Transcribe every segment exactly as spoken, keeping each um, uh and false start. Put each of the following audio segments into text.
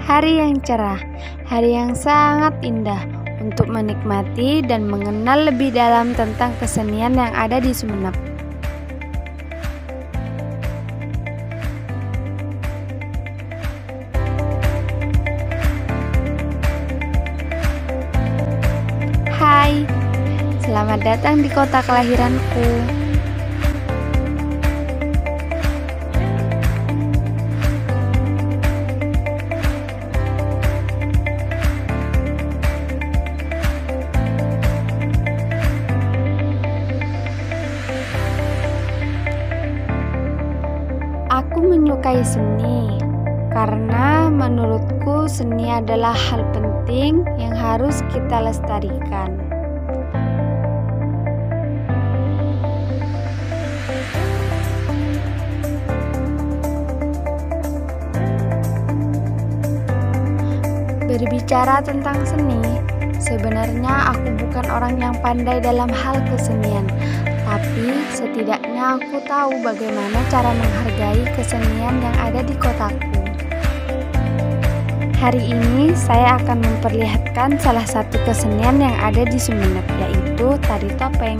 Hari yang cerah, hari yang sangat indah untuk menikmati dan mengenal lebih dalam tentang kesenian yang ada di Sumeneb. Hai, selamat datang di kota kelahiranku. Aku menyukai seni karena menurutku seni adalah hal penting yang harus kita lestarikan. Berbicara tentang seni, sebenarnya aku bukan orang yang pandai dalam hal kesenian, tapi setidaknya aku tahu bagaimana cara menghargai kesenian yang ada di kotaku. Hari ini saya akan memperlihatkan salah satu kesenian yang ada di Sumeneb, yaitu tari topeng.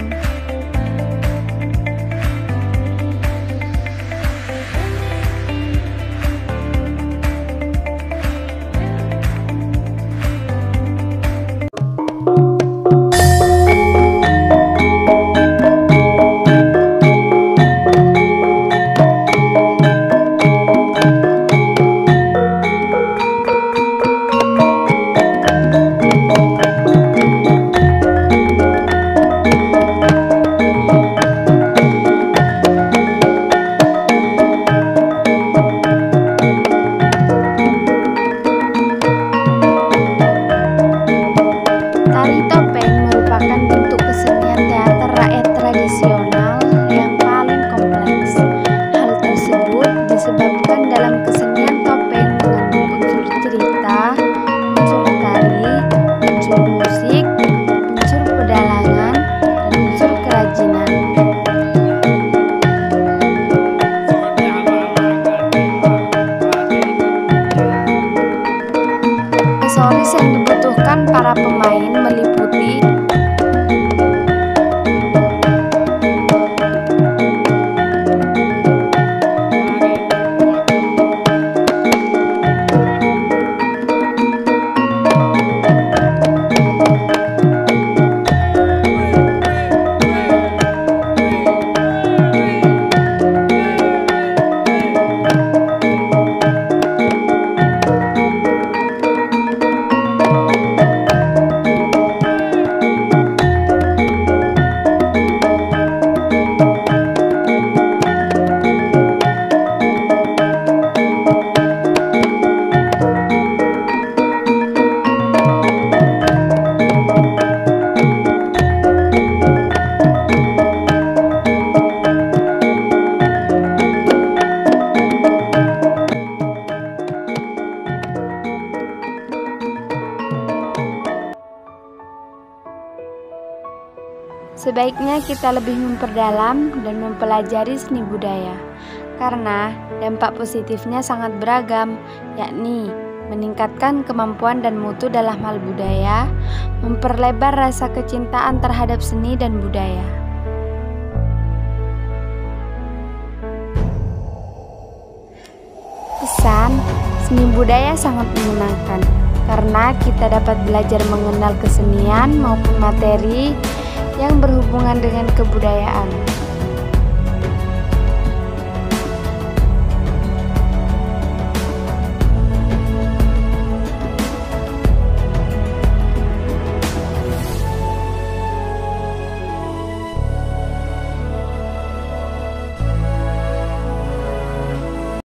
Tari topeng merupakan bentuk kesenian teater rakyat tradisional yang paling kompleks. Hal tersebut disebabkan dalam kesenian topeng mengandung unsur cerita, unsur tari, unsur musik, unsur pedalangan, dan unsur kerajinan. Aksesoris yang dibutuhkan para pemain meliputi Sebaiknya kita lebih memperdalam dan mempelajari seni budaya, karena dampak positifnya sangat beragam, yakni meningkatkan kemampuan dan mutu dalam hal budaya, memperlebar rasa kecintaan terhadap seni dan budaya. Pesan, seni budaya sangat menyenangkan, karena kita dapat belajar mengenal kesenian maupun materi yang berhubungan dengan kebudayaan.